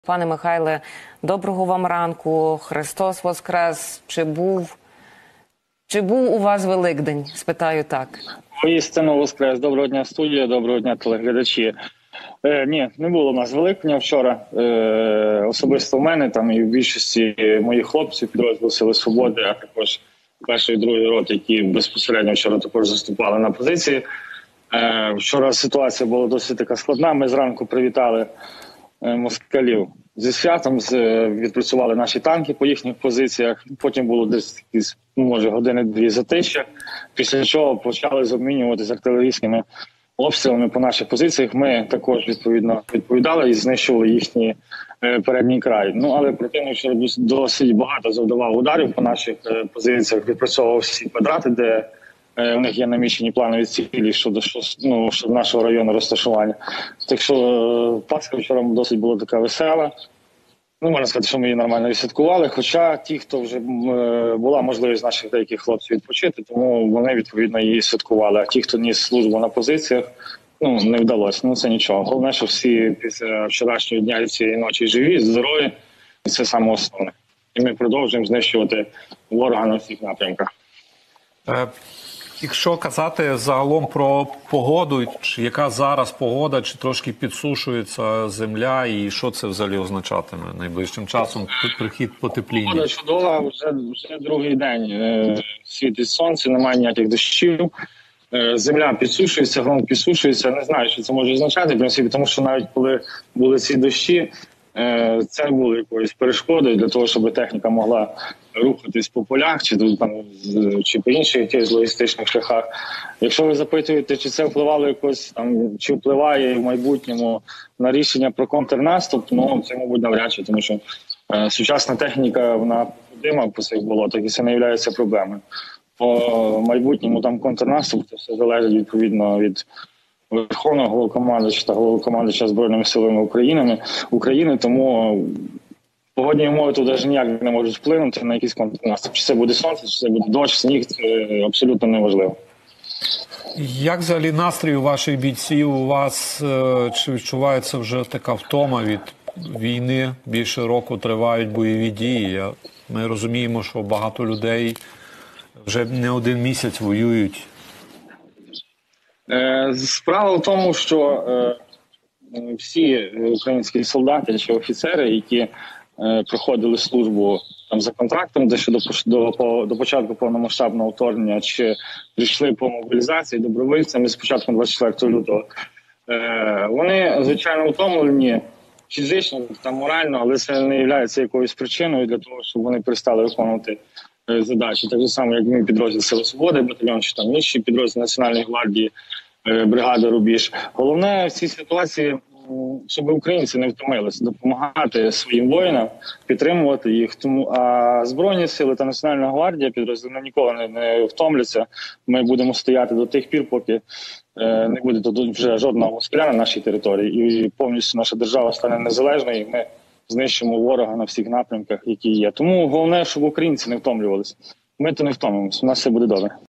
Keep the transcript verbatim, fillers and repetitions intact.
Пане Михайле, доброго вам ранку. Христос Воскрес. Чи був, чи був у вас Великдень? Спитаю так. Воістину Воскрес. Доброго дня, студія, доброго дня, телеглядачі. Е, ні, не було у нас Великдня вчора. Е, особисто в мене там і в більшості моїх хлопців підрозділу Сили Свободи, а також перший і другий рот, які безпосередньо вчора також заступали на позиції. Е, вчора ситуація була досить така складна. Ми зранку привітали е, москалів зі святом, з, відпрацювали наші танки по їхніх позиціях. Потім було десь, може, години-дві затища, після чого почали обмінюватися артилерійськими обстрілами по наших позиціях. Ми також відповідно відповідали і знищували їхній е, передній край. Ну, але противник вчора досить багато завдавав ударів по наших е, позиціях, відпрацьовував всі квадрати, де е, у них є намічені планові цілі щодо, ну, щодо нашого району розташування. Так що е, Пасха вчора досить була така весела. Ну, можна сказати, що ми її нормально відсвяткували, хоча ті, хто вже е, була можливість наших деяких хлопців відпочити, тому вони, відповідно, її святкували. А ті, хто ніс службу на позиціях, ну, не вдалося. Ну, це нічого. Головне, що всі після вчорашнього дня і цієї ночі живі, здорові, і це саме основне. І ми продовжуємо знищувати ворога на всіх напрямках. Е, якщо казати загалом про погоду, чи яка зараз погода, чи трошки підсушується земля, і що це взагалі означатиме найближчим часом прихід потепління? Погода чудова, вже, вже другий день е, світить сонце, немає ніяких дощів. Е, земля підсушується, ґрунт підсушується. Не знаю, що це може означати, в принципі, тому що навіть коли були ці дощі, е, це було якоюсь перешкодою для того, щоб техніка могла рухатись по полях, чи там, чи по інших якихось логістичних шляхах. Якщо ви запитуєте, чи це впливало якось там, чи впливає в майбутньому на рішення про контрнаступ, ну це, мабуть, навряд чи, тому що е, сучасна техніка, вона дима по цих болотах, і це не є проблемою. По майбутньому там контрнаступ, це все залежить відповідно від Верховного Головнокомандувача та Головнокомандувача Збройними силами України, України, тому погодні умови тут навіть ніяк не можуть вплинути на якийсь контрнаступ. Чи це буде сонце, чи це буде дощ, сніг, це абсолютно неважливо. Як взагалі настрій у ваших бійців? У вас чи відчувається вже така втома від війни? Більше року тривають бойові дії. Ми розуміємо, що багато людей вже не один місяць воюють. Справа в тому, що всі українські солдати чи офіцери, які проходили службу там за контрактом, де ще до, до, до початку повномасштабного вторгнення, чи прийшли по мобілізації добровольцями з початком двадцять четвертого лютого, е, вони, звичайно, утомлені фізично та морально, але це не є якоюсь причиною для того, щоб вони перестали виконувати е, задачі. Так само, як мій підрозділ Сили Свободи, батальйон, чи там інші підрозділи Національної гвардії, е, бригада Рубіж. Головне в цій ситуації, щоб українці не втомилися, допомагати своїм воїнам, підтримувати їх. Тому а Збройні сили та Національна гвардія підрозділи ніколи не, не втомляться. Ми будемо стояти до тих пір, поки е, не буде тут вже жодного москаля на нашій території, і повністю наша держава стане незалежною, і ми знищимо ворога на всіх напрямках, які є. Тому головне, щоб українці не втомлювалися. Ми то не втомимося, у нас все буде добре.